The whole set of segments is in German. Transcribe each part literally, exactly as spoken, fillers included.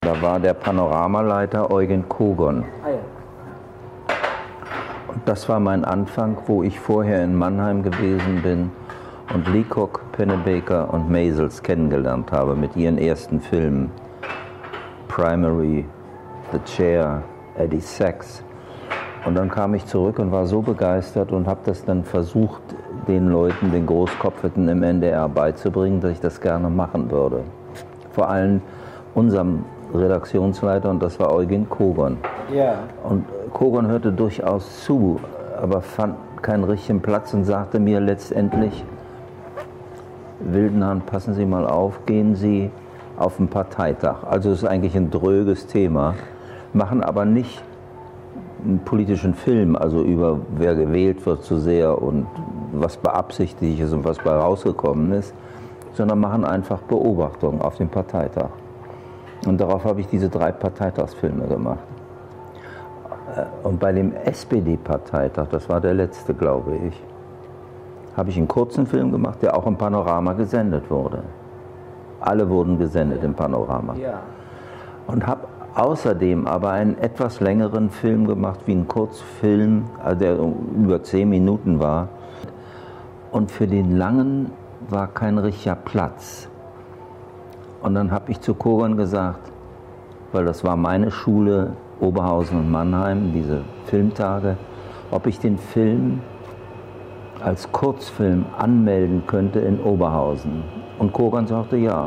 Da war der Panoramaleiter Eugen Kogon. Ah, ja. Und das war mein Anfang, wo ich vorher in Mannheim gewesen bin und Leacock, Pennebaker und Maysles kennengelernt habe mit ihren ersten Filmen. Primary, The Chair, Eddie Sachs. Und dann kam ich zurück und war so begeistert und habe das dann versucht, den Leuten, den Großkopferten im N D R beizubringen, dass ich das gerne machen würde. Vor allem unserem Redaktionsleiter, und das war Eugen Kogon. Ja. Und Kogon hörte durchaus zu, aber fand keinen richtigen Platz und sagte mir letztendlich: Wildenhand, passen Sie mal auf, gehen Sie auf den Parteitag. Also es ist eigentlich ein dröges Thema, machen aber nicht einen politischen Film, also über wer gewählt wird zu sehr und was beabsichtigt ist und was bei rausgekommen ist, sondern machen einfach Beobachtungen auf dem Parteitag. Und darauf habe ich diese drei Parteitagsfilme gemacht. Und bei dem S P D-Parteitag, das war der letzte, glaube ich, habe ich einen kurzen Film gemacht, der auch im Panorama gesendet wurde. Alle wurden gesendet im Panorama. Ja. Und habe außerdem aber einen etwas längeren Film gemacht, wie ein Kurzfilm, der über zehn Minuten war. Und für den langen war kein richtiger Platz. Und dann habe ich zu Kogon gesagt, weil das war meine Schule, Oberhausen und Mannheim, diese Filmtage, ob ich den Film als Kurzfilm anmelden könnte in Oberhausen. Und Kogon sagte ja.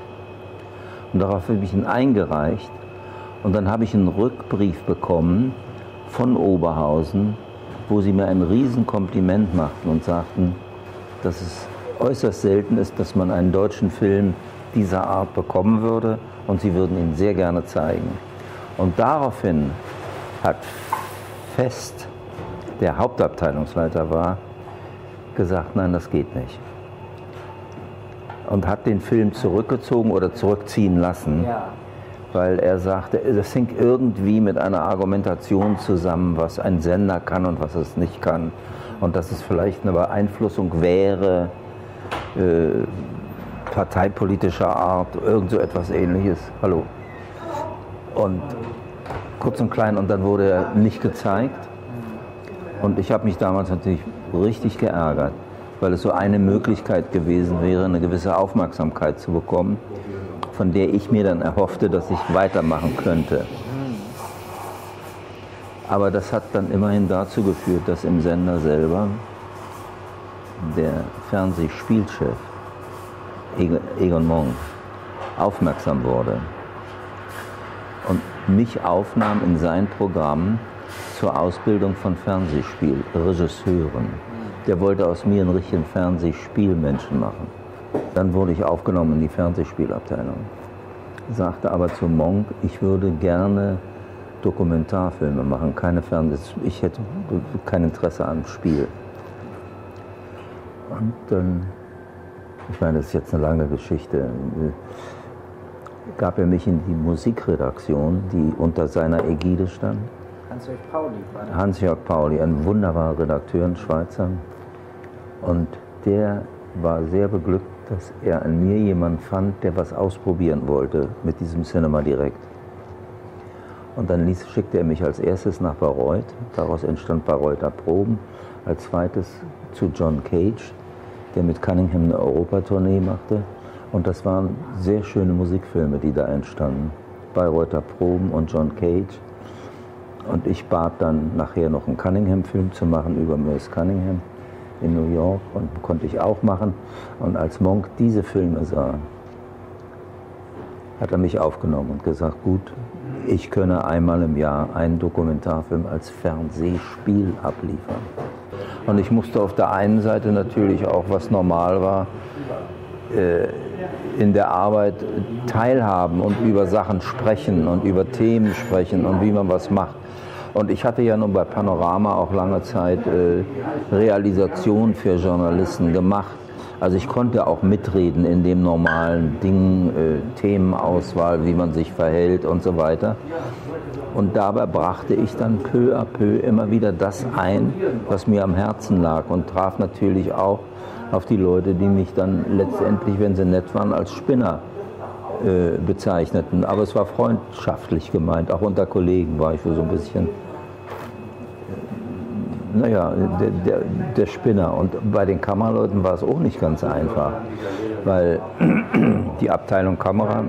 Und darauf habe ich ihn eingereicht. Und dann habe ich einen Rückbrief bekommen von Oberhausen, wo sie mir ein Riesenkompliment machten und sagten, dass es äußerst selten ist, dass man einen deutschen Film dieser Art bekommen würde und sie würden ihn sehr gerne zeigen. Und daraufhin hat Fest, der Hauptabteilungsleiter war, gesagt, nein, das geht nicht. Und hat den Film zurückgezogen oder zurückziehen lassen. Ja. Weil er sagte, das hängt irgendwie mit einer Argumentation zusammen, was ein Sender kann und was es nicht kann. Und dass es vielleicht eine Beeinflussung wäre, äh, parteipolitischer Art, irgend so etwas Ähnliches. Hallo. Und kurz und klein, und dann wurde er nicht gezeigt. Und ich habe mich damals natürlich richtig geärgert, weil es so eine Möglichkeit gewesen wäre, eine gewisse Aufmerksamkeit zu bekommen, von der ich mir dann erhoffte, dass ich weitermachen könnte. Aber das hat dann immerhin dazu geführt, dass im Sender selber der Fernsehspielchef Egon Monk aufmerksam wurde und mich aufnahm in sein Programm zur Ausbildung von Fernsehspielregisseuren. Der wollte aus mir einen richtigen Fernsehspielmenschen machen. Dann wurde ich aufgenommen in die Fernsehspielabteilung. Sagte aber zu Monk, ich würde gerne Dokumentarfilme machen, keine Fernseh... Ich hätte kein Interesse am Spiel. Und dann, ich meine, das ist jetzt eine lange Geschichte, gab er mich in die Musikredaktion, die unter seiner Ägide stand. Hans-Jörg Pauli war das. Hans-Jörg Pauli, ein wunderbarer Redakteur, ein Schweizer. Und der war sehr beglückt, dass er an mir jemanden fand, der was ausprobieren wollte mit diesem Cinema Direct. Und dann ließ, schickte er mich als erstes nach Bayreuth, daraus entstand Bayreuther Proben, als zweites zu John Cage, der mit Cunningham eine Europatournee machte. Und das waren sehr schöne Musikfilme, die da entstanden. Bayreuther Proben und John Cage. Und ich bat dann nachher noch einen Cunningham-Film zu machen über Merce Cunningham in New York, und konnte ich auch machen. Und als Monk diese Filme sah, hat er mich aufgenommen und gesagt, gut, ich könne einmal im Jahr einen Dokumentarfilm als Fernsehspiel abliefern. Und ich musste auf der einen Seite natürlich auch, was normal war, äh, in der Arbeit teilhaben und über Sachen sprechen und über Themen sprechen und wie man was macht. Und ich hatte ja nun bei Panorama auch lange Zeit äh, Realisation für Journalisten gemacht. Also ich konnte auch mitreden in dem normalen Ding, äh, Themenauswahl, wie man sich verhält und so weiter. Und dabei brachte ich dann peu à peu immer wieder das ein, was mir am Herzen lag, und traf natürlich auch auf die Leute, die mich dann letztendlich, wenn sie nett waren, als Spinner äh, bezeichneten. Aber es war freundschaftlich gemeint. Auch unter Kollegen war ich so ein bisschen, äh, naja, der, der, der Spinner. Und bei den Kameraleuten war es auch nicht ganz einfach, weil die Abteilung Kamera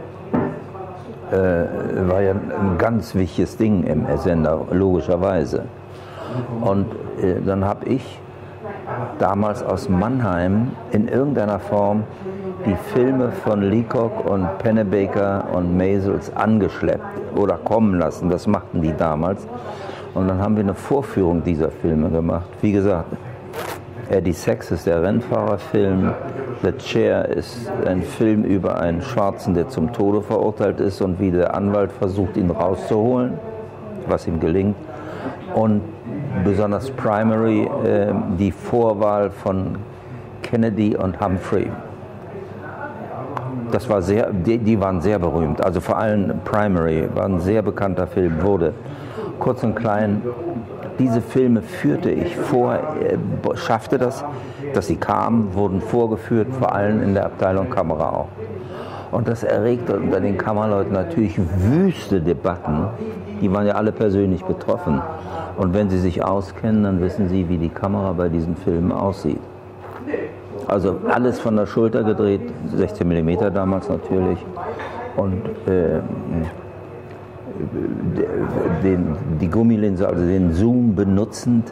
äh, war ja ein ganz wichtiges Ding im Sender, logischerweise. Und äh, dann habe ich damals aus Mannheim in irgendeiner Form die Filme von Leacock und Pennebaker und Maysles angeschleppt oder kommen lassen. Das machten die damals. Und dann haben wir eine Vorführung dieser Filme gemacht. Wie gesagt, Eddie Sachs ist der Rennfahrerfilm. The Chair ist ein Film über einen Schwarzen, der zum Tode verurteilt ist und wie der Anwalt versucht, ihn rauszuholen, was ihm gelingt. Und besonders Primary, äh, die Vorwahl von Kennedy und Humphrey. Das war sehr, die, die waren sehr berühmt. Also vor allem Primary war ein sehr bekannter Film, wurde. Kurz und klein, diese Filme führte ich vor, äh, schaffte das, dass sie kamen, wurden vorgeführt, vor allem in der Abteilung Kamera auch. Und das erregte unter den Kameraleuten natürlich wüste Debatten. Die waren ja alle persönlich betroffen. Und wenn Sie sich auskennen, dann wissen Sie, wie die Kamera bei diesen Filmen aussieht. Also alles von der Schulter gedreht, sechzehn Millimeter damals natürlich. Und äh, den, die Gummilinse, also den Zoom benutzend.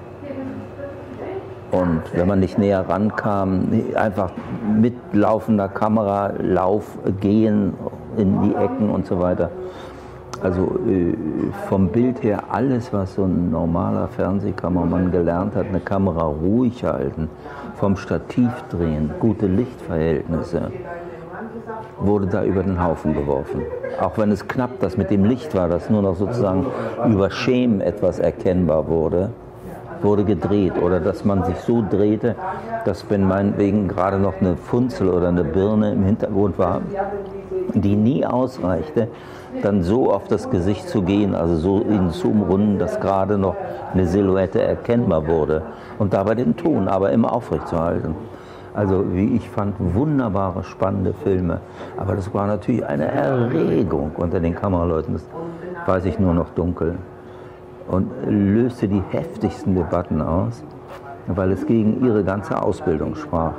Und wenn man nicht näher rankam, einfach mit laufender Kamera, Lauf, gehen in die Ecken und so weiter. Also äh, vom Bild her alles, was so ein normaler Fernsehkameramann gelernt hat, eine Kamera ruhig halten, vom Stativ drehen, gute Lichtverhältnisse, wurde da über den Haufen geworfen. Auch wenn es knapp das mit dem Licht war, das nur noch sozusagen über Schemen etwas erkennbar wurde, wurde gedreht. Oder dass man sich so drehte, dass wenn meinetwegen gerade noch eine Funzel oder eine Birne im Hintergrund war, die nie ausreichte, dann so auf das Gesicht zu gehen, also so in zu umrunden, dass gerade noch eine Silhouette erkennbar wurde und dabei den Ton aber immer aufrecht zu halten. Also wie ich fand, wunderbare, spannende Filme. Aber das war natürlich eine Erregung unter den Kameraleuten, das weiß ich nur noch dunkel. Und löste die heftigsten Debatten aus, weil es gegen ihre ganze Ausbildung sprach.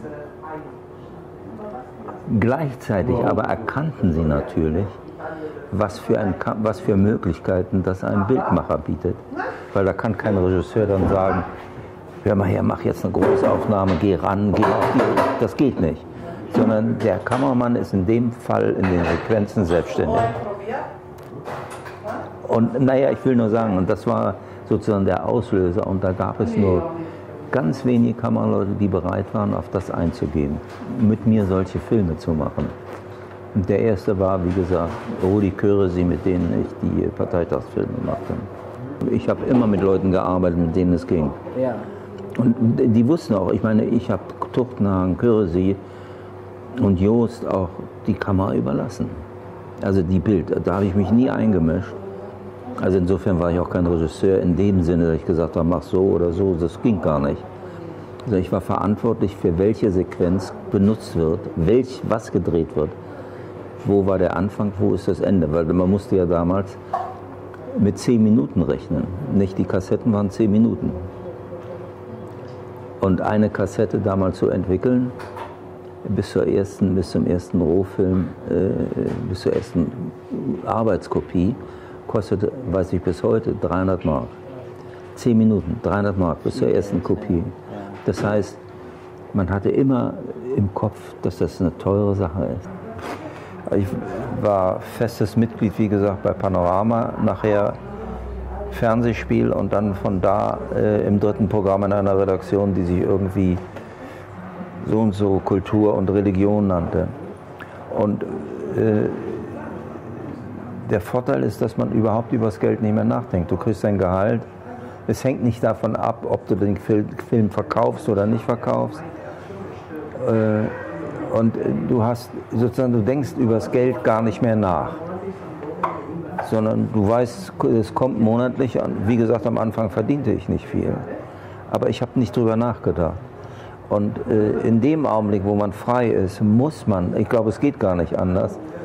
Gleichzeitig aber erkannten sie natürlich, was für, ein, was für Möglichkeiten das ein Bildmacher bietet. Weil da kann kein Regisseur dann sagen, hör mal her, mach jetzt eine Großaufnahme, geh ran, geh auf die. Das geht nicht. Sondern der Kameramann ist in dem Fall in den Sequenzen selbstständig. Und naja, ich will nur sagen, und das war sozusagen der Auslöser, und da gab es nur ganz wenige Kameraleute, die bereit waren, auf das einzugehen, mit mir solche Filme zu machen. Und der erste war, wie gesagt, Rudi Köresi, mit denen ich die Parteitagsfilme machte. Ich habe immer mit Leuten gearbeitet, mit denen es ging. Ja. Und die wussten auch, ich meine, ich habe Tuchtenhagen, Köresi und Joost auch die Kamera überlassen. Also die Bild, da habe ich mich nie eingemischt. Also insofern war ich auch kein Regisseur in dem Sinne, dass ich gesagt habe, mach so oder so, das ging gar nicht. Also ich war verantwortlich für welche Sequenz benutzt wird, welch, was gedreht wird. Wo war der Anfang, wo ist das Ende? Weil man musste ja damals mit zehn Minuten rechnen. Nicht die Kassetten waren zehn Minuten. Und eine Kassette damals zu entwickeln, bis, zur ersten, bis zum ersten Rohfilm, äh, bis zur ersten Arbeitskopie, kostete, weiß ich bis heute, dreihundert Mark. Zehn Minuten, dreihundert Mark bis zur ersten Kopie. Das heißt, man hatte immer im Kopf, dass das eine teure Sache ist. Ich war festes Mitglied, wie gesagt, bei Panorama, nachher Fernsehspiel und dann von da äh, im dritten Programm in einer Redaktion, die sich irgendwie so und so Kultur und Religion nannte. Und äh, der Vorteil ist, dass man überhaupt über das Geld nicht mehr nachdenkt. Du kriegst dein Gehalt. Es hängt nicht davon ab, ob du den Film verkaufst oder nicht verkaufst. Und du hast sozusagen, du denkst über das Geld gar nicht mehr nach. Sondern du weißt, es kommt monatlich an. Wie gesagt, am Anfang verdiente ich nicht viel. Aber ich habe nicht drüber nachgedacht. Und in dem Augenblick, wo man frei ist, muss man, ich glaube, es geht gar nicht anders,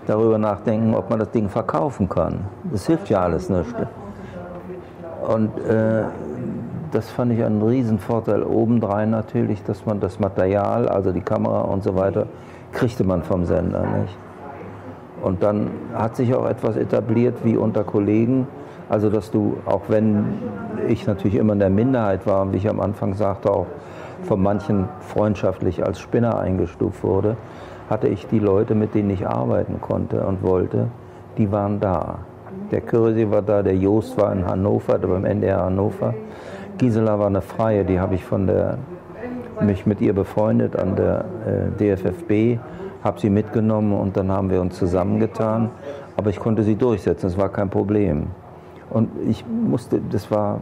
darüber nachdenken, ob man das Ding verkaufen kann. Das hilft ja alles nicht. Und äh, das fand ich einen Riesenvorteil. Obendrein natürlich, dass man das Material, also die Kamera und so weiter, kriegte man vom Sender nicht. Und dann hat sich auch etwas etabliert wie unter Kollegen, also dass du, auch wenn ich natürlich immer in der Minderheit war und wie ich am Anfang sagte, auch von manchen freundschaftlich als Spinner eingestuft wurde, hatte ich die Leute, mit denen ich arbeiten konnte und wollte, die waren da. Der Kürsi war da, der Joost war in Hannover, beim N D R Hannover. Gisela war eine Freie, die habe ich von der, mich mit ihr befreundet an der äh, D F F B, habe sie mitgenommen und dann haben wir uns zusammengetan. Aber ich konnte sie durchsetzen, das war kein Problem. Und ich musste, das war,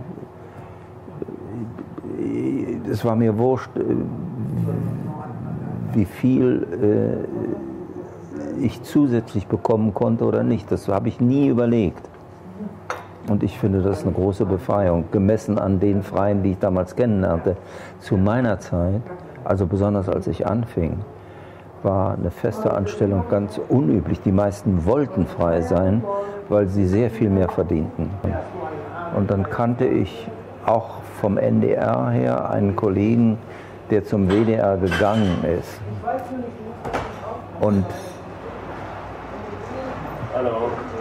das war mir wurscht, wie viel äh, ich zusätzlich bekommen konnte oder nicht. Das habe ich nie überlegt. Und ich finde, das ist eine große Befreiung, gemessen an den Freien, die ich damals kennenlernte. Zu meiner Zeit, also besonders als ich anfing, war eine feste Anstellung ganz unüblich. Die meisten wollten frei sein, weil sie sehr viel mehr verdienten. Und dann kannte ich auch vom N D R her einen Kollegen, der zum W D R gegangen ist. Und Hallo.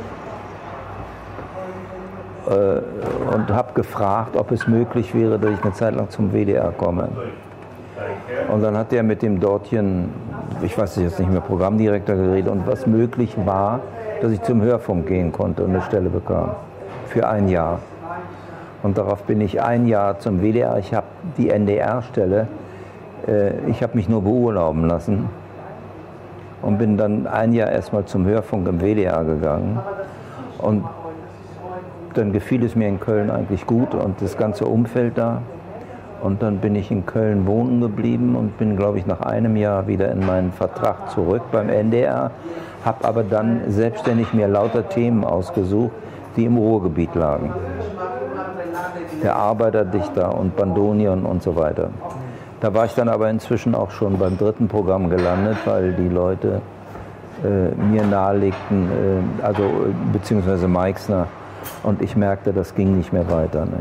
Äh, und habe gefragt, ob es möglich wäre, dass ich eine Zeit lang zum W D R komme. Und dann hat er mit dem dortigen, ich weiß jetzt nicht mehr, Programmdirektor geredet und was möglich war, dass ich zum Hörfunk gehen konnte und eine Stelle bekam. Für ein Jahr. Und darauf bin ich ein Jahr zum W D R. Ich habe die N D R-Stelle, äh, ich habe mich nur beurlauben lassen und bin dann ein Jahr erstmal zum Hörfunk im W D R gegangen. Und dann gefiel es mir in Köln eigentlich gut und das ganze Umfeld da. Und dann bin ich in Köln wohnen geblieben und bin, glaube ich, nach einem Jahr wieder in meinen Vertrag zurück beim N D R, habe aber dann selbstständig mir lauter Themen ausgesucht, die im Ruhrgebiet lagen. Der Arbeiterdichter und Bandonion und so weiter. Da war ich dann aber inzwischen auch schon beim dritten Programm gelandet, weil die Leute äh, mir nahelegten, äh, also beziehungsweise Meixner, und ich merkte, das ging nicht mehr weiter. Ne?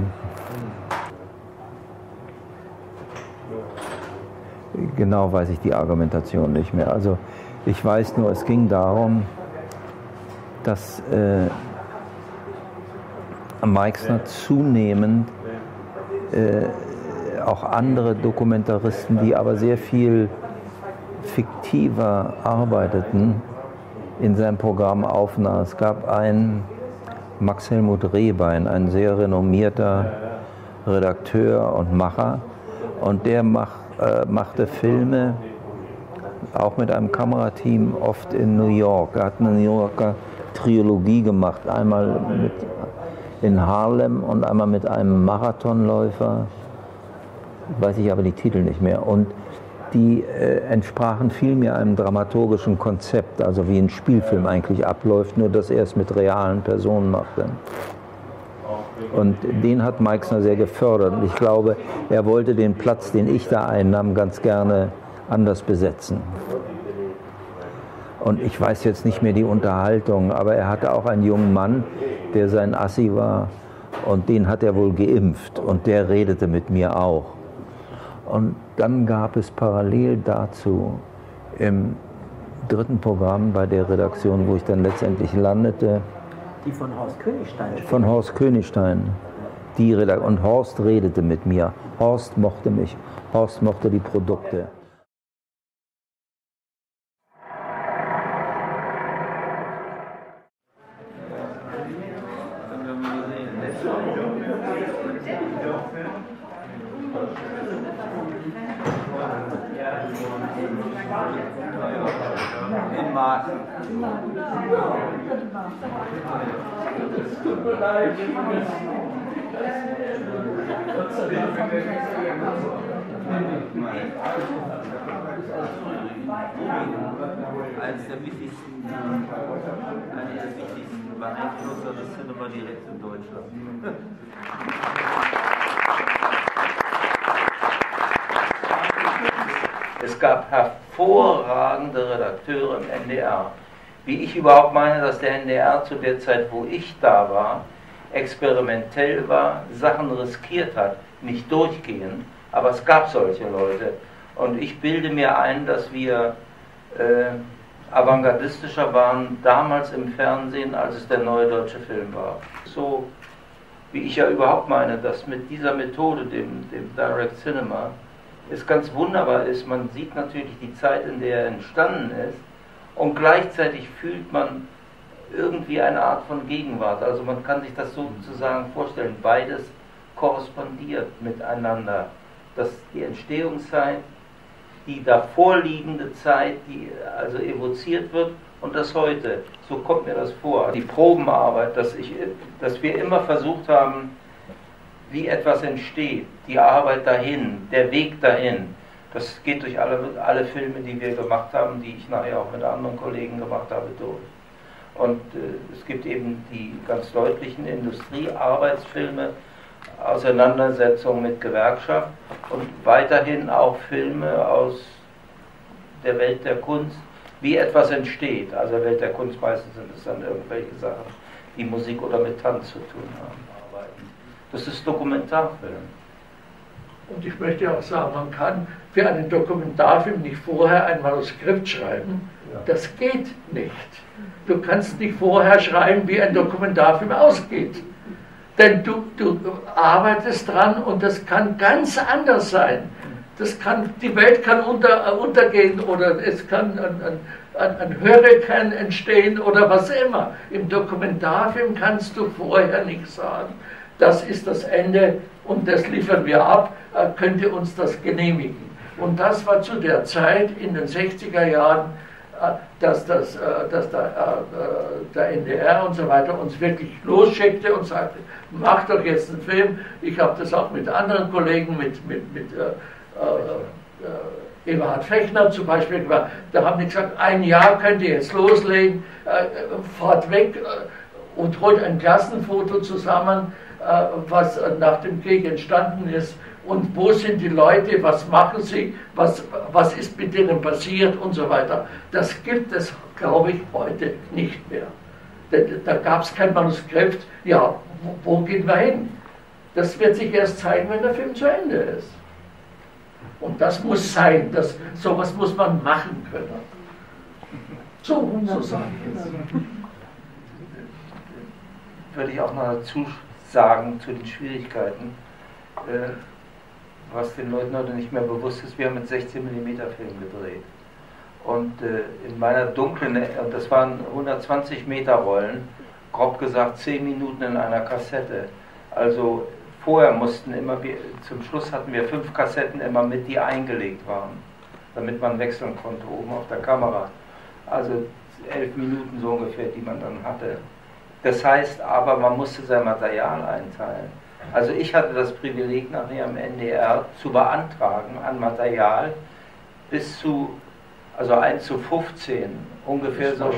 Genau weiß ich die Argumentation nicht mehr. Also ich weiß nur, es ging darum, dass äh, Meixner zunehmend äh, auch andere Dokumentaristen, die aber sehr viel fiktiver arbeiteten, in seinem Programm aufnahm. Es gab einen Max Helmut Rehbein, ein sehr renommierter Redakteur und Macher, und der mach, äh, machte Filme, auch mit einem Kamerateam, oft in New York. Er hat eine New Yorker Trilogie gemacht, einmal mit, in Harlem und einmal mit einem Marathonläufer, weiß ich aber die Titel nicht mehr. Und die äh, entsprachen vielmehr einem dramaturgischen Konzept, also wie ein Spielfilm eigentlich abläuft, nur dass er es mit realen Personen machte. Und den hat Meixner sehr gefördert. Und ich glaube, er wollte den Platz, den ich da einnahm, ganz gerne anders besetzen. Und ich weiß jetzt nicht mehr die Unterhaltung, aber er hatte auch einen jungen Mann, der sein Assi war, und den hat er wohl geimpft und der redete mit mir auch. Und dann gab es parallel dazu im dritten Programm bei der Redaktion, wo ich dann letztendlich landete, die von Horst Königstein. Von Horst Königstein. Die Redaktion. Und Horst redete mit mir. Horst mochte mich. Horst mochte die Produkte. In Marken. Es tut mir leid. Eines der wichtigsten, einer der wichtigsten Beeinflusser des Cinema Direct in Deutschland. Es gab hervorragende Redakteure im N D R, wie ich überhaupt meine, dass der N D R zu der Zeit, wo ich da war, experimentell war, Sachen riskiert hat, nicht durchgehend, aber es gab solche Leute. Und ich bilde mir ein, dass wir äh, avantgardistischer waren damals im Fernsehen, als es der neue deutsche Film war. So wie ich ja überhaupt meine, dass mit dieser Methode, dem, dem Direct Cinema, es ganz wunderbar ist, man sieht natürlich die Zeit, in der er entstanden ist, und gleichzeitig fühlt man irgendwie eine Art von Gegenwart. Also man kann sich das sozusagen vorstellen, beides korrespondiert miteinander. Dass die Entstehungszeit, die davorliegende Zeit, die also evoziert wird, und das heute, so kommt mir das vor. Die Probenarbeit, dass, ich, dass wir immer versucht haben, wie etwas entsteht, die Arbeit dahin, der Weg dahin. Das geht durch alle, alle Filme, die wir gemacht haben, die ich nachher auch mit anderen Kollegen gemacht habe, durch. Und äh, es gibt eben die ganz deutlichen Industriearbeitsfilme, Auseinandersetzungen mit Gewerkschaft und weiterhin auch Filme aus der Welt der Kunst, wie etwas entsteht. Also Welt der Kunst, meistens sind es dann irgendwelche Sachen, die Musik oder mit Tanz zu tun haben. Das ist Dokumentarfilm. Und ich möchte auch sagen, man kann für einen Dokumentarfilm nicht vorher ein Manuskript schreiben. Das geht nicht. Du kannst nicht vorher schreiben, wie ein Dokumentarfilm ausgeht. Denn du, du arbeitest dran und das kann ganz anders sein. Das kann, die Welt kann unter, untergehen oder es kann ein, ein, ein Hurrikan entstehen oder was immer. Im Dokumentarfilm kannst du vorher nicht sagen, das ist das Ende und das liefern wir ab, könnt ihr uns das genehmigen. Und das war zu der Zeit in den sechziger Jahren, dass, das, dass der, der N D R und so weiter uns wirklich losschickte und sagte, macht doch jetzt einen Film. Ich habe das auch mit anderen Kollegen, mit, mit, mit äh, äh, Eberhard Fechner zum Beispiel gemacht. Da haben die gesagt, ein Jahr könnt ihr jetzt loslegen, äh, fahrt weg äh, und holt ein Klassenfoto zusammen, äh, was nach dem Krieg entstanden ist. Und wo sind die Leute, was machen sie, was, was ist mit denen passiert und so weiter. Das gibt es, glaube ich, heute nicht mehr. Da, da gab es kein Manuskript, ja, wo, wo gehen wir hin? Das wird sich erst zeigen, wenn der Film zu Ende ist. Und das muss sein, das, sowas muss man machen können. So, so sagen jetzt. Würde ich auch noch dazu sagen, zu den Schwierigkeiten, äh, was den Leuten heute nicht mehr bewusst ist, wir haben mit sechzehn Millimeter Film gedreht. Und äh, in meiner dunklen, und das waren hundertzwanzig Meter Rollen, grob gesagt zehn Minuten in einer Kassette. Also vorher mussten immer, wir, zum Schluss hatten wir fünf Kassetten immer mit, die eingelegt waren, damit man wechseln konnte oben auf der Kamera. Also elf Minuten so ungefähr, die man dann hatte. Das heißt aber, man musste sein Material einteilen. Also ich hatte das Privileg, nachher im N D R zu beantragen an Material bis zu, also eins zu fünfzehn, ungefähr so,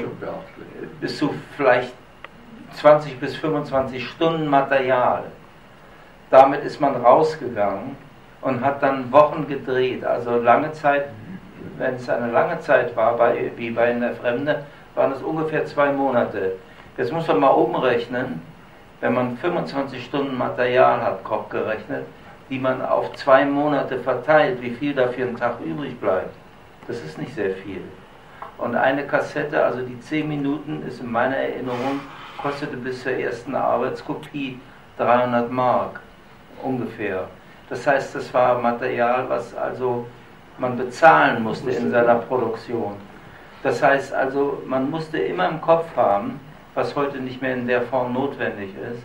bis zu vielleicht zwanzig bis fünfundzwanzig Stunden Material. Damit ist man rausgegangen und hat dann Wochen gedreht. Also lange Zeit, wenn es eine lange Zeit war, bei, wie bei In der Fremde, waren es ungefähr zwei Monate. Jetzt muss man mal umrechnen, wenn man fünfundzwanzig Stunden Material hat, grob gerechnet, die man auf zwei Monate verteilt, wie viel da für einen Tag übrig bleibt. Das ist nicht sehr viel. Und eine Kassette, also die zehn Minuten, ist in meiner Erinnerung, kostete bis zur ersten Arbeitskopie dreihundert Mark ungefähr. Das heißt, das war Material, was also man bezahlen musste in seiner Produktion. Das heißt also, man musste immer im Kopf haben, was heute nicht mehr in der Form notwendig ist,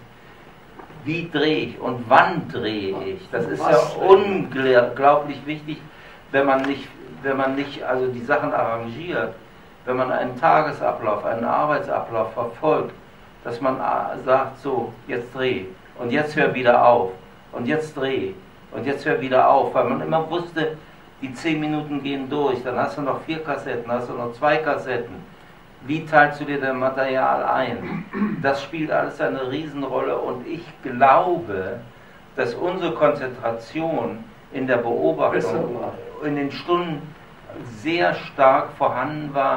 wie drehe ich und wann drehe ich. Das ist ja unglaublich wichtig, wenn man nicht, wenn man nicht also die Sachen arrangiert, wenn man einen Tagesablauf, einen Arbeitsablauf verfolgt, dass man sagt, so, jetzt dreh und jetzt hör wieder auf und jetzt dreh und jetzt hör wieder auf, weil man immer wusste, die zehn Minuten gehen durch, dann hast du noch vier Kassetten, hast du noch zwei Kassetten. Wie teilst du dir dein Material ein? Das spielt alles eine Riesenrolle und ich glaube, dass unsere Konzentration in der Beobachtung in den Stunden sehr stark vorhanden war,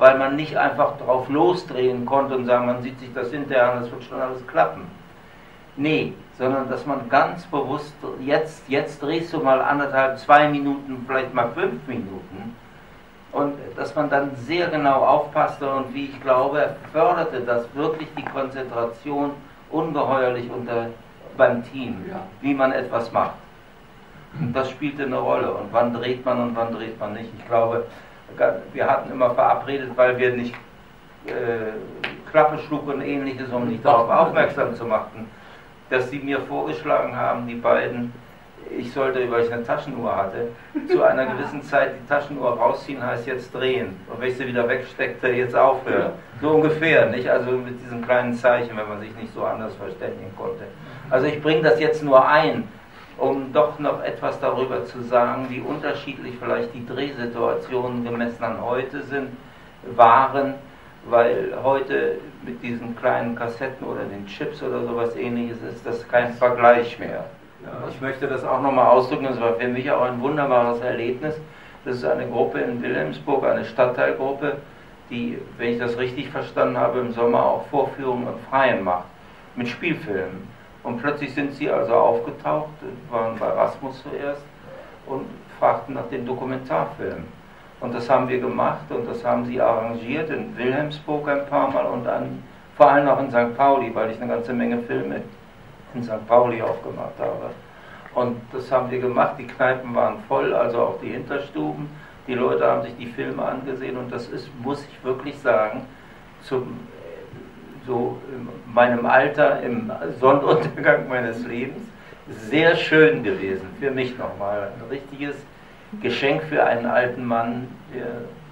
weil man nicht einfach drauf losdrehen konnte und sagen, man sieht sich das hinterher an, das wird schon alles klappen. Nee, sondern dass man ganz bewusst, jetzt, jetzt drehst du mal anderthalb, zwei Minuten, vielleicht mal fünf Minuten, und dass man dann sehr genau aufpasste und wie ich glaube, förderte das wirklich die Konzentration ungeheuerlich unter, beim Team, wie man etwas macht. Und das spielte eine Rolle. Und wann dreht man und wann dreht man nicht. Ich glaube, wir hatten immer verabredet, weil wir nicht äh, Klappe schlug und ähnliches, um nicht darauf aufmerksam zu machen, dass sie mir vorgeschlagen haben, die beiden, ich sollte, weil ich eine Taschenuhr hatte, zu einer gewissen Zeit die Taschenuhr rausziehen, heißt jetzt drehen. Und wenn ich sie wieder wegsteckte, jetzt aufhören. So ungefähr, nicht? Also mit diesen kleinen Zeichen, wenn man sich nicht so anders verständigen konnte. Also ich bringe das jetzt nur ein, um doch noch etwas darüber zu sagen, wie unterschiedlich vielleicht die Drehsituationen gemessen an heute sind, waren, weil heute mit diesen kleinen Kassetten oder den Chips oder sowas ähnliches ist das kein Vergleich mehr. Ich möchte das auch nochmal ausdrücken, das war für mich auch ein wunderbares Erlebnis. Das ist eine Gruppe in Wilhelmsburg, eine Stadtteilgruppe, die, wenn ich das richtig verstanden habe, im Sommer auch Vorführungen im Freien macht, mit Spielfilmen. Und plötzlich sind sie also aufgetaucht, waren bei Rasmus zuerst und fragten nach den Dokumentarfilmen. Und das haben wir gemacht und das haben sie arrangiert in Wilhelmsburg ein paar Mal und dann vor allem auch in Sankt Pauli, weil ich eine ganze Menge Filme in Sankt Pauli aufgemacht habe. Und das haben wir gemacht, die Kneipen waren voll, also auch die Hinterstuben. Die Leute haben sich die Filme angesehen und das ist, muss ich wirklich sagen, zum, so in meinem Alter, im Sonnenuntergang meines Lebens, sehr schön gewesen. Für mich nochmal ein richtiges Geschenk für einen alten Mann, der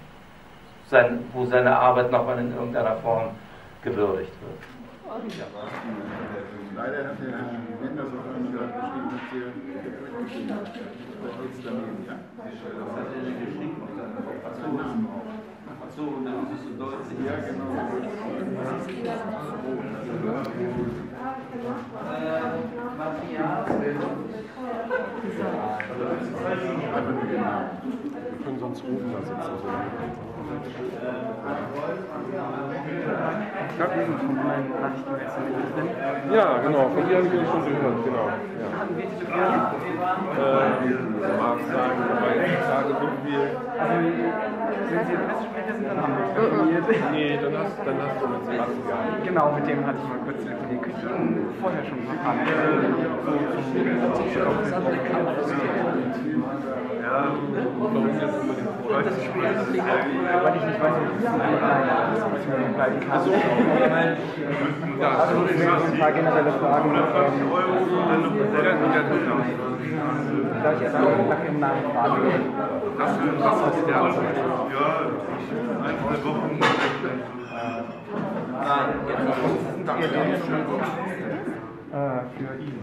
sein, wo seine Arbeit nochmal in irgendeiner Form gewürdigt wird. Ja. Leider hat der Herr Wender so geschrieben, dass hier was geht's daneben, ja? Das hat er geschrieben und dann hat er Namen auch. Ach so, und dann ist es so deutlich. Ja, genau. Wir können sonst oben da sitzen. Ich glaube, die sind von meinen Nachrichten drin. Ja, genau, von dir habe ich schon gehört, genau. Ja. Hatten wir diese Fragen? Äh, mag sagen, weil ich sage irgendwie. Also, wenn Sie Pressesprecher sind, dann haben wir telefoniert. Nee, dann hast, dann hast du mit Sebastian. Genau, mit dem hatte ich mal kurz telefoniert. Könnte ich Ihnen vorher schon mal fragen? Ja, warum jetzt über den Freund? Das ist schwer, weil ich nicht weiß, ob ich es bleiben kann. Also, ja, also ein paar generelle Fragen. Darf ich erst mal nach Ihrem Namen fragen? Was ist der Antwort? Ja, ein, zwei Wochen. Nein, jetzt ist äh, für ihn.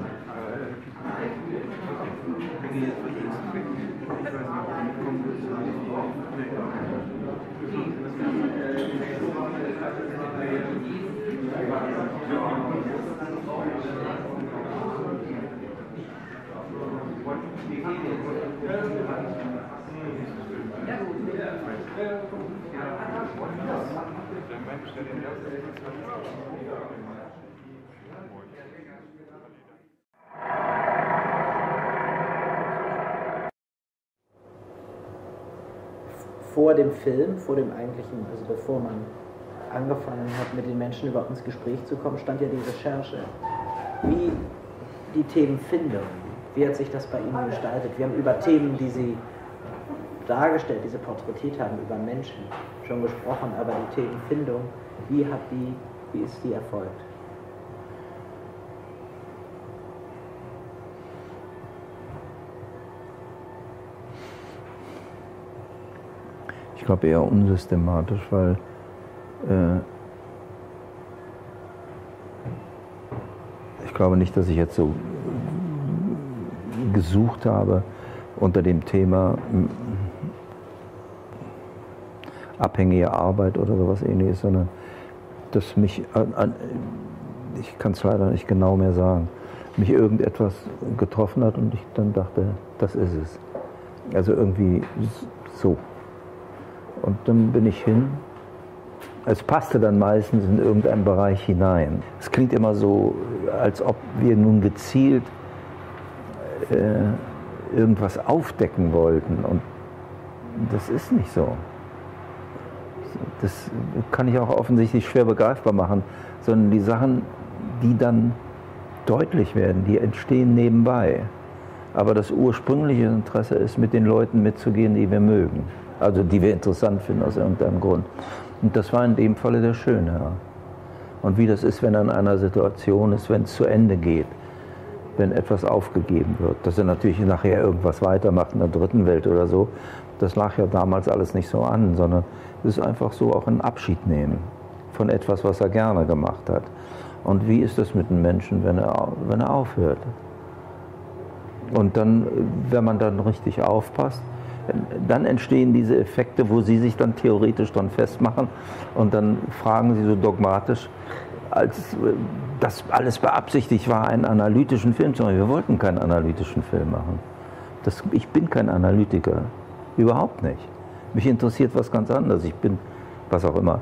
Vor dem Film, vor dem eigentlichen, also bevor man angefangen hat, mit den Menschen über ins Gespräch zu kommen, stand ja die Recherche. Wie die Themenfindung, wie hat sich das bei Ihnen gestaltet? Wir haben über Themen, die Sie dargestellt, die Sie porträtiert haben, über Menschen schon gesprochen, aber die Themenfindung, wie hat die, wie ist die erfolgt? Ich glaube eher unsystematisch, weil äh, ich glaube nicht, dass ich jetzt so gesucht habe unter dem Thema abhängige Arbeit oder sowas ähnliches, sondern dass mich, ich kann es leider nicht genau mehr sagen, mich irgendetwas getroffen hat und ich dann dachte, das ist es. Also irgendwie so. Und dann bin ich hin es passte dann meistens in irgendeinen Bereich hinein. Es klingt immer so, als ob wir nun gezielt äh, irgendwas aufdecken wollten. Und das ist nicht so. Das kann ich auch offensichtlich schwer begreifbar machen, sondern die Sachen, die dann deutlich werden, die entstehen nebenbei. Aber das ursprüngliche Interesse ist, mit den Leuten mitzugehen, die wir mögen. Also die wir interessant finden aus irgendeinem Grund. Und das war in dem Falle der Schönherr. Und wie das ist, wenn er in einer Situation ist, wenn es zu Ende geht, wenn etwas aufgegeben wird, dass er natürlich nachher irgendwas weitermacht in der dritten Welt oder so, das lag ja damals alles nicht so an, sondern es ist einfach so auch ein Abschied nehmen von etwas, was er gerne gemacht hat. Und wie ist das mit einem Menschen, wenn er, wenn er aufhört? Und dann, wenn man dann richtig aufpasst, dann entstehen diese Effekte, wo Sie sich dann theoretisch dran festmachen und dann fragen Sie so dogmatisch, als das alles beabsichtigt war, einen analytischen Film zu machen. Wir wollten keinen analytischen Film machen. Das, ich bin kein Analytiker, überhaupt nicht. Mich interessiert was ganz anderes, ich bin was auch immer.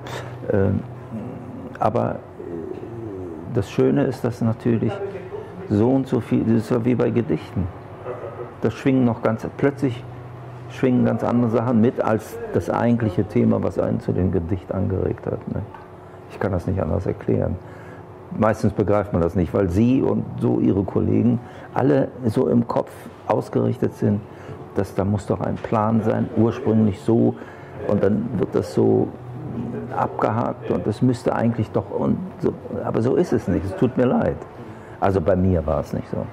Aber das Schöne ist, dass natürlich so und so viel, das ist ja wie bei Gedichten. Das schwingen noch ganz, plötzlich schwingen ganz andere Sachen mit als das eigentliche Thema, was einen zu dem Gedicht angeregt hat. Ne? Ich kann das nicht anders erklären. Meistens begreift man das nicht, weil Sie und so Ihre Kollegen alle so im Kopf ausgerichtet sind, dass da muss doch ein Plan sein, ursprünglich so, und dann wird das so abgehakt und das müsste eigentlich doch, und so, aber so ist es nicht, es tut mir leid. Also bei mir war es nicht so.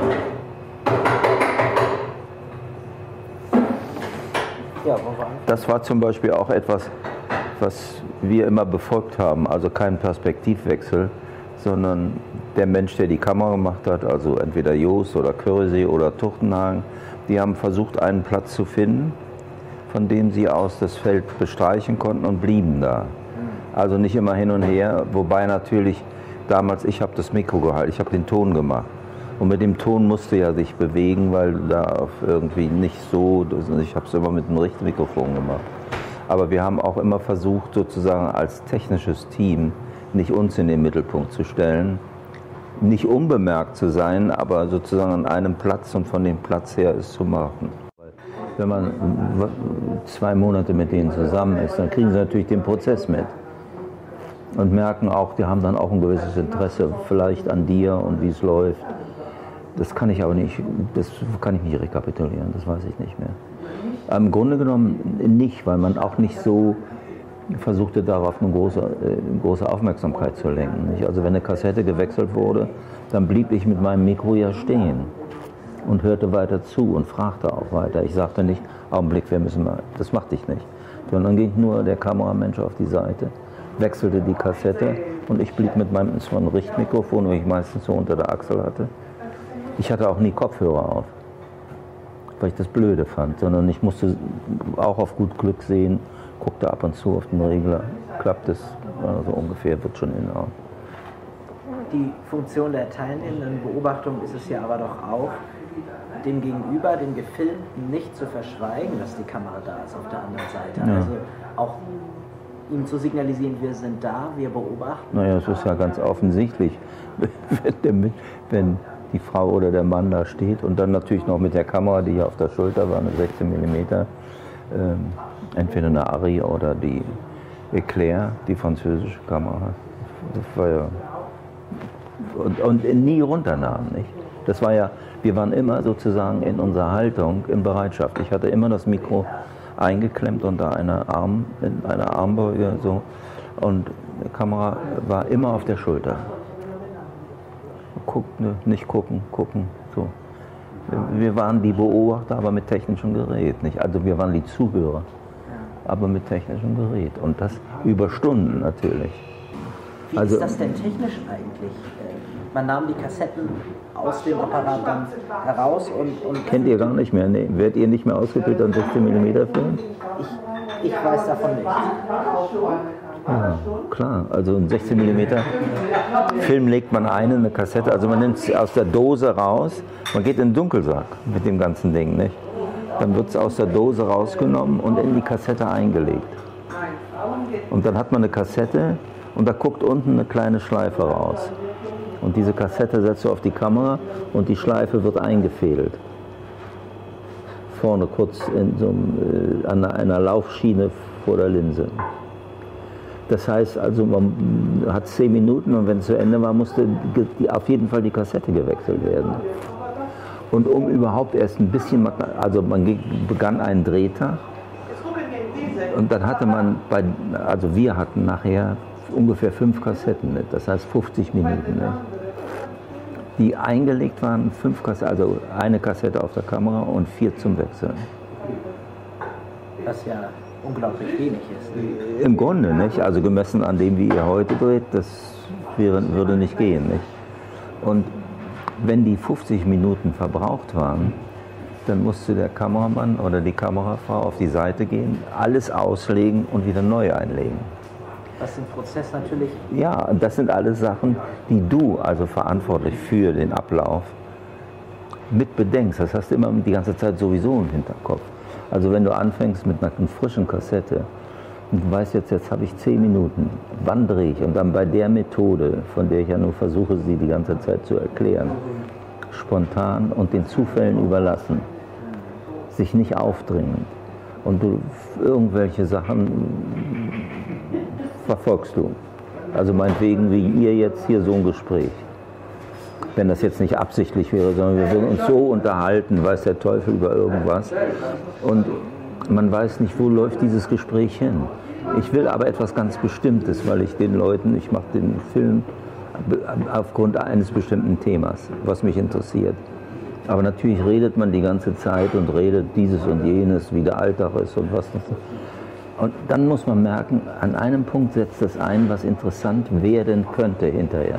Ja, wo waren? Das war zum Beispiel auch etwas, was wir immer befolgt haben, also kein Perspektivwechsel, sondern der Mensch, der die Kamera gemacht hat, also entweder Joos oder Körresee oder Tuchtenhagen, die haben versucht, einen Platz zu finden, von dem sie aus das Feld bestreichen konnten und blieben da. Also nicht immer hin und her, wobei natürlich damals, ich habe das Mikro gehalten, ich habe den Ton gemacht. Und mit dem Ton musste ja sich bewegen, weil da irgendwie nicht so, ich habe es immer mit einem Richtmikrofon gemacht. Aber wir haben auch immer versucht, sozusagen als technisches Team nicht uns in den Mittelpunkt zu stellen, nicht unbemerkt zu sein, aber sozusagen an einem Platz und von dem Platz her es zu machen. Wenn man zwei Monate mit denen zusammen ist, dann kriegen sie natürlich den Prozess mit und merken auch, die haben dann auch ein gewisses Interesse vielleicht an dir und wie es läuft. Das kann ich aber nicht, das kann ich nicht rekapitulieren, das weiß ich nicht mehr. Im Grunde genommen nicht, weil man auch nicht so versuchte, darauf eine große, äh, große Aufmerksamkeit zu lenken. Nicht? Also wenn eine Kassette gewechselt wurde, dann blieb ich mit meinem Mikro ja stehen und hörte weiter zu und fragte auch weiter. Ich sagte nicht, Augenblick, wir müssen mal, das machte ich nicht. Sondern ging nur der Kameramensch auf die Seite, wechselte die Kassette und ich blieb mit meinem, es war ein Richtmikrofon, das ich meistens so unter der Achsel hatte. Ich hatte auch nie Kopfhörer auf, weil ich das blöde fand, sondern ich musste auch auf gut Glück sehen, guckte ab und zu auf den Regler, klappt es, also ungefähr, wird schon hinhauen. Die Funktion der teilnehmenden Beobachtung ist es ja aber doch auch, dem Gegenüber, dem Gefilmten nicht zu verschweigen, dass die Kamera da ist auf der anderen Seite. Ja. Also auch ihm zu signalisieren, wir sind da, wir beobachten. Naja, es ist ja ganz offensichtlich, wenn, der, wenn die Frau oder der Mann da steht und dann natürlich noch mit der Kamera, die hier auf der Schulter war, eine sechzehn Millimeter, ähm, entweder eine Arri oder die Eclair, die französische Kamera. Das war ja und, und nie runternahmen, nicht? Das war ja, wir waren immer sozusagen in unserer Haltung in Bereitschaft. Ich hatte immer das Mikro eingeklemmt unter einer Arm, in einer Armbeuge so und die Kamera war immer auf der Schulter. Gucken, nicht gucken, gucken, so. Wir waren die Beobachter, aber mit technischem Gerät, nicht? Also wir waren die Zuhörer, aber mit technischem Gerät und das über Stunden natürlich. Wie also, ist das denn technisch eigentlich? Man nahm die Kassetten aus dem Apparat dann heraus und... und kennt ihr gar nicht mehr? Nee. Werdet ihr nicht mehr ausgebildet an sechzehn Millimeter Film? Ich, ich weiß davon nichts. Ja, klar. Also einen sechzehn Millimeter Film legt man ein in eine Kassette, also man nimmt es aus der Dose raus, man geht in den Dunkelsack mit dem ganzen Ding, nicht? Dann wird es aus der Dose rausgenommen und in die Kassette eingelegt. Und dann hat man eine Kassette und da guckt unten eine kleine Schleife raus. Und diese Kassette setzt du auf die Kamera und die Schleife wird eingefädelt. Vorne kurz in so einem, äh, an einer Laufschiene vor der Linse. Das heißt also, man hat zehn Minuten und wenn es zu Ende war, musste die, auf jeden Fall die Kassette gewechselt werden. Und um überhaupt erst ein bisschen, also man begann einen Drehtag und dann hatte man, bei, also wir hatten nachher ungefähr fünf Kassetten, das heißt fünfzig Minuten, die eingelegt waren, fünf Kassetten, also eine Kassette auf der Kamera und vier zum Wechseln. Was ja unglaublich wenig ist. Im Grunde, nicht? Also gemessen an dem, wie ihr heute dreht, das wäre, würde nicht gehen. Nicht? Und wenn die fünfzig Minuten verbraucht waren, dann musste der Kameramann oder die Kamerafrau auf die Seite gehen, alles auslegen und wieder neu einlegen. Was im Prozess natürlich... Ja, und das sind alles Sachen, die du, also verantwortlich für den Ablauf, mit bedenkst. Das hast du immer die ganze Zeit sowieso im Hinterkopf. Also wenn du anfängst mit einer frischen Kassette und du weißt jetzt, jetzt habe ich zehn Minuten, wann drehe ich? Und dann bei der Methode, von der ich ja nur versuche, sie die ganze Zeit zu erklären, spontan und den Zufällen überlassen, sich nicht aufdringen und du irgendwelche Sachen verfolgst du. Also meinetwegen wie ihr jetzt hier so ein Gespräch. Wenn das jetzt nicht absichtlich wäre, sondern wir würden uns so unterhalten, weiß der Teufel über irgendwas. Und man weiß nicht, wo läuft dieses Gespräch hin. Ich will aber etwas ganz Bestimmtes, weil ich den Leuten, ich mache den Film aufgrund eines bestimmten Themas, was mich interessiert. Aber natürlich redet man die ganze Zeit und redet dieses und jenes, wie der Alltag ist und was das ist. Und dann muss man merken, an einem Punkt setzt das ein, was interessant werden könnte hinterher.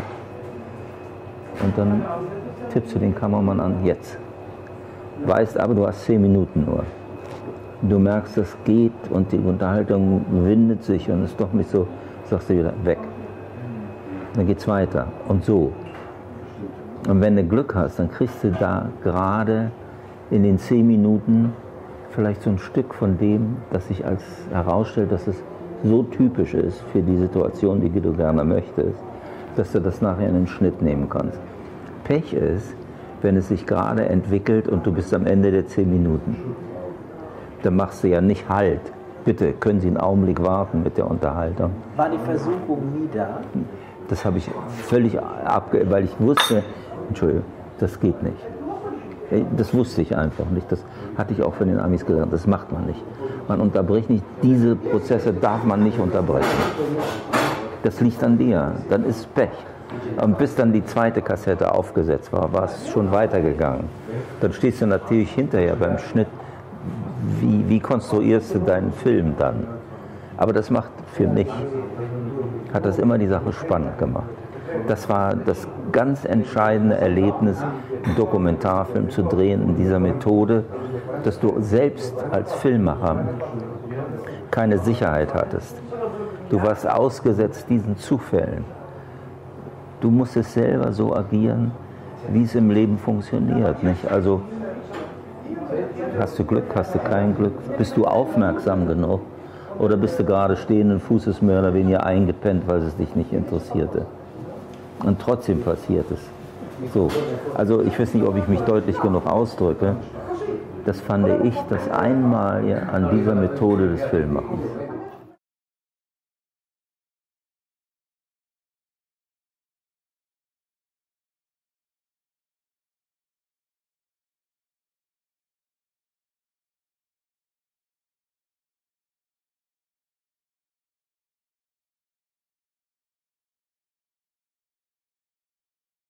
Und dann tippst du den Kameramann an, jetzt. Weißt aber, du hast zehn Minuten nur. Du merkst, das geht und die Unterhaltung windet sich und ist doch nicht so, sagst du wieder, weg. Dann geht's weiter und so. Und wenn du Glück hast, dann kriegst du da gerade in den zehn Minuten vielleicht so ein Stück von dem, das sich als herausstellt, dass es so typisch ist für die Situation, die du gerne möchtest, dass du das nachher in den Schnitt nehmen kannst. Pech ist, wenn es sich gerade entwickelt und du bist am Ende der zehn Minuten. Dann machst du ja nicht Halt. Bitte, können Sie einen Augenblick warten mit der Unterhaltung. War die Versuchung nie da? Das habe ich völlig abge... weil ich wusste, Entschuldigung, das geht nicht. Das wusste ich einfach nicht. Das hatte ich auch von den Amis gelernt. Das macht man nicht. Man unterbricht nicht. Diese Prozesse darf man nicht unterbrechen. Das liegt an dir. Dann ist es Pech. Und bis dann die zweite Kassette aufgesetzt war, war es schon weitergegangen. Dann stehst du natürlich hinterher beim Schnitt. Wie, wie konstruierst du deinen Film dann? Aber das macht für mich, hat das immer die Sache spannend gemacht. Das war das ganz entscheidende Erlebnis, einen Dokumentarfilm zu drehen in dieser Methode, dass du selbst als Filmemacher keine Sicherheit hattest. Du warst ausgesetzt diesen Zufällen. Du musstest selber so agieren, wie es im Leben funktioniert. Nicht? Also hast du Glück, hast du kein Glück, bist du aufmerksam genug oder bist du gerade stehenden Fußes mehr oder weniger eingepennt, weil es dich nicht interessierte. Und trotzdem passiert es. So. Also ich weiß nicht, ob ich mich deutlich genug ausdrücke. Das fand ich das Einmalige an dieser Methode des Filmemachens.